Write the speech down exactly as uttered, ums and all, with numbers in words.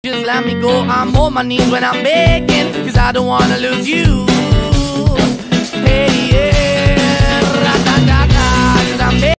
Just let me go, I'm on my knees when I'm begging, cause I don't wanna lose you.